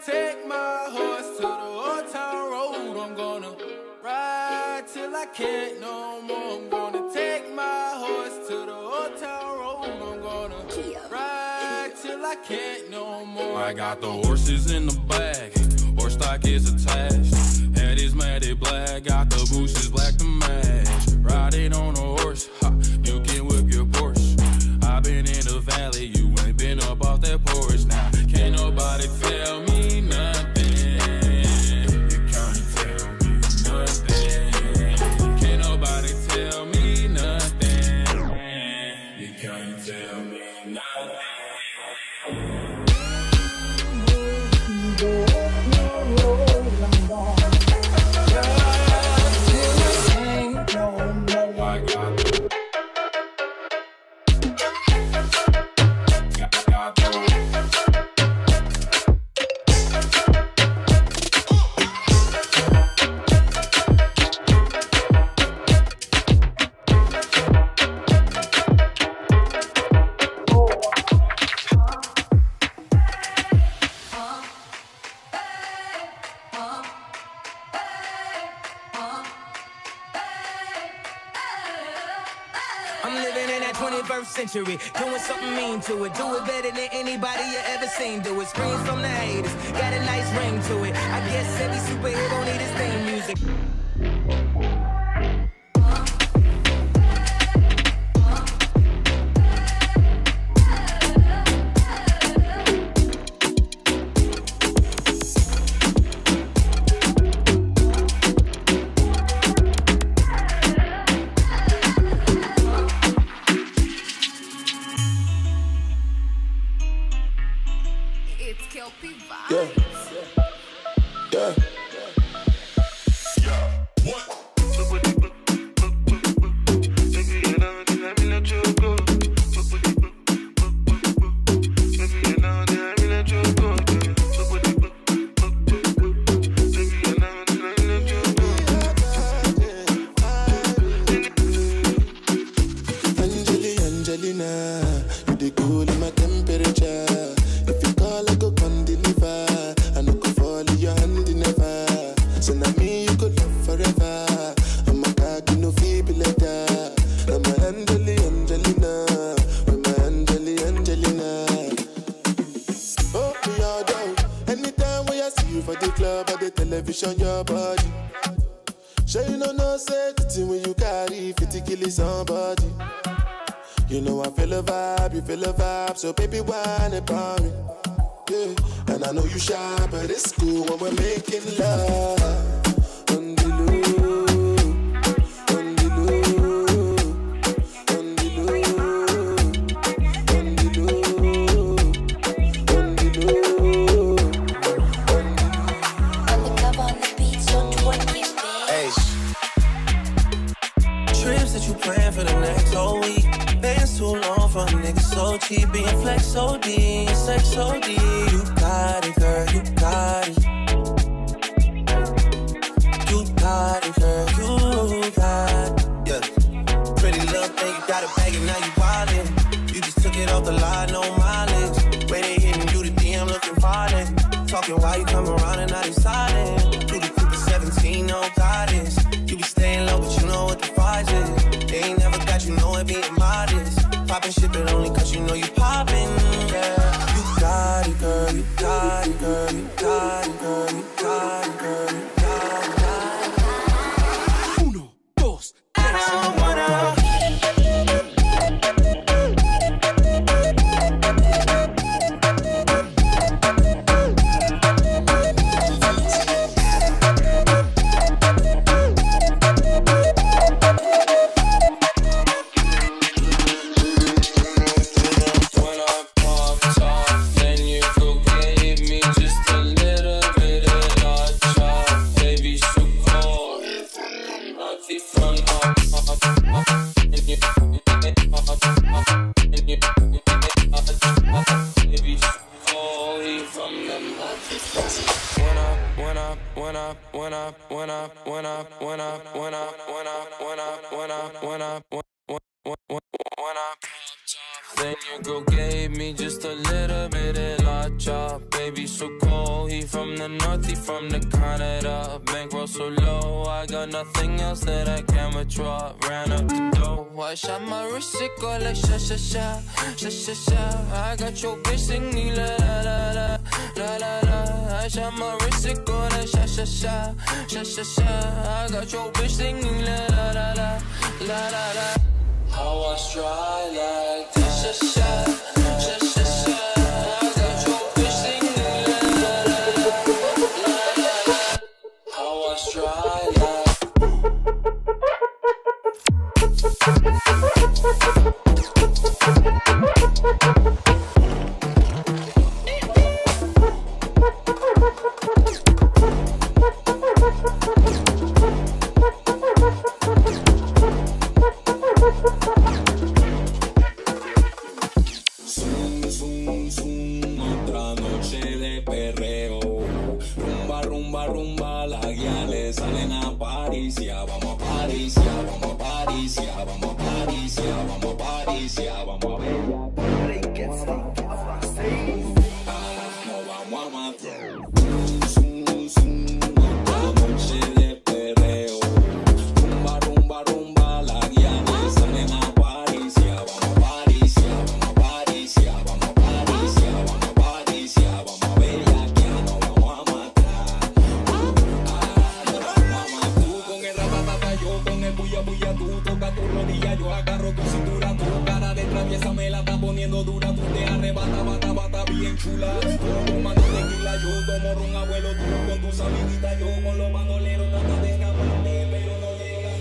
take my horse to the old town road. I'm gonna ride till I can't no more. I'm gonna take my horse to the old town road. I'm gonna ride till I can't no more. I got the horses in the bag, horse stock is attached. Head is matted black, got the bushes black to match. Riding on a horse, ha, you can whip your Porsche. I've been in the valley, you ain't been up off that porch. Now, can't nobody tell me nothing. You can't tell me nothing. Can't nobody tell me nothing. You can't tell me nothing. I'm living in that 21st century, doing something mean to it. Do it better than anybody you ever seen do it. Screams from the haters, got a nice ring to it. I guess every superhero need his theme music. Yeah. Yeah. Angelina, you the cool in my temperature. If you call, I go come deliver. I no go fall in your hand never. So now me you could love forever. I'm a cocky no feeble letter. I'm a Angelina, I'm a Angelina. Oh me all down. Anytime when I see you for the club or the television, your body. Sure you know say the thing when you carry 50 kill somebody. You know I feel a vibe, you feel a vibe, so baby whine about me. Yeah, and I know you shy, but it's cool when we're making love. On the low, on the low, on the low, on the low, on the low, on the low. Undercover on the beat, so twerk it, bitch. Hey, trips that you plan for the next whole week. Bands too long for a nigga so cheap. Being flex OD, sex OD. You got it, girl, you got it. You got it, girl, you got it. Yeah. Pretty little thing, you got a bag and now you wildin'. You just took it off the line, no mileage. Way they hitting you, the DM looking violent. Talking while you come around and now they silent. Do the Cooper 17, no guidance. You be staying low, but you know what the price is. They ain't never got you know it being modest. Poppin' shit, but only cause you know you poppin', yeah. You got it, girl, you got it, girl, you got it, girl, you got it, girl, you got it, got it. Uno, dos, tres. I wanna. Then you go gave me just a little bit of la job. Baby so cold, he from the north, he from the Canada. Bankroll so low, I got nothing else that I can withdraw. Ran up the dough, I shot my wrist, it go like sha sha sha, sha sha sha. I got your bitch singing la la la la, la la la. I shot my wrist, it go like sha sha sha, sha sha sha. I got your bitch singing la la la la, la la la. How I try like this, sha sha, sha sha sha. I got your bitch singing la la la, la la la. How I try like. Otra noche de perreo, rumba, rumba, rumba, las guiales salen a Parisia, vamos a Parisia, vamos a Parisia, vamos a Parisia, vamos a Parisia, vamos a ver. Nos vamos a matar. Otra noche de perreo, rumba, rumba, rumba, las guiales salen a Parisia, vamos a Parisia, vamos a Parisia, vamos a Parisia, vamos a Parisia, vamos a ver aquí, nos vamos a matar. Nos vamos a matar. Tú con el ratatata, yo con el bulla bulla, tú toca tu rodilla, yo agarro tu cintura, tu cara de traviesa me la está poniendo dura, tú te arrebata, bata, bata, bien chula. Tú tomando tequila, yo tomo ron, abuelo, tú con tus amiguitas, yo con los bandoleros, trata de escaparme, pero no llega.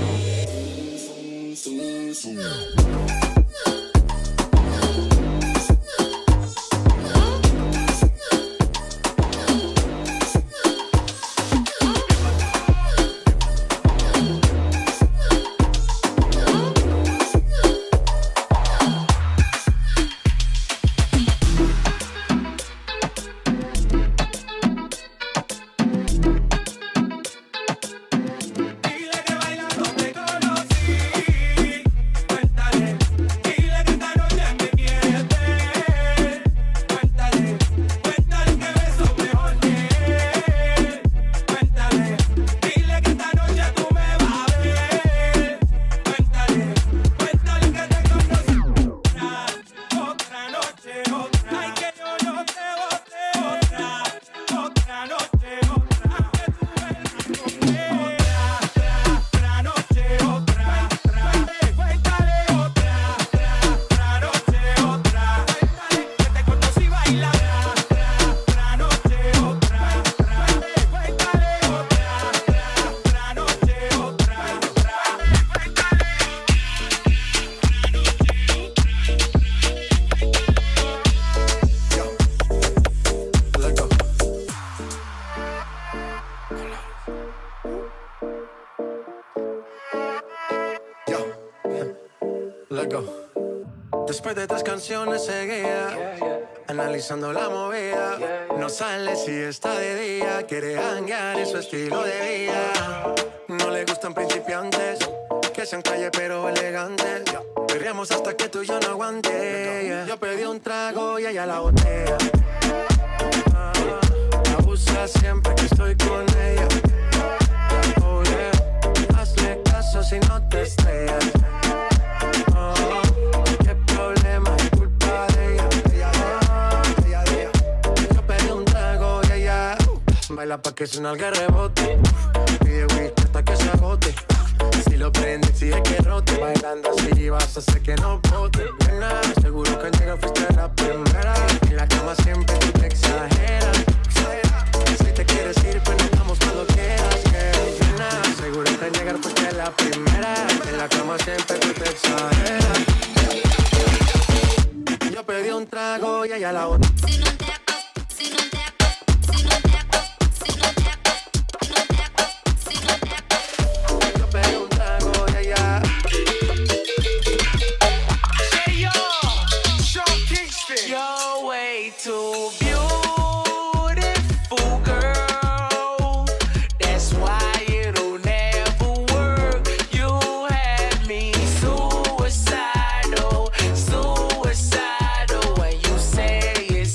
Después de 3 canciones seguía analizando la movida. No sale si está de día, quiere hanguear en su estilo de vida. No le gustan principiantes, que sean calle pero elegantes. Perreamos hasta que tú y yo no aguante. Yo pedí un trago y ella la botella. Abusa siempre que estoy con ella. Oh yeah, hazle caso si no te estrellas. Baila pa' que suena el rebote. Pide whisky hasta que se agote. Si lo prende, exige que rote. Bailando así vas a hacer que no bote. Nena, seguro que al llegar fuiste la primera. En la cama siempre tú te exageras. Si te quieres ir, pues nos vamos cuando quieras. Nena, seguro que al llegar fuiste la primera. En la cama siempre tú te exageras. Yo pedí un trago y ella la botó. Suicidal when you say it's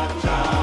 cha cha.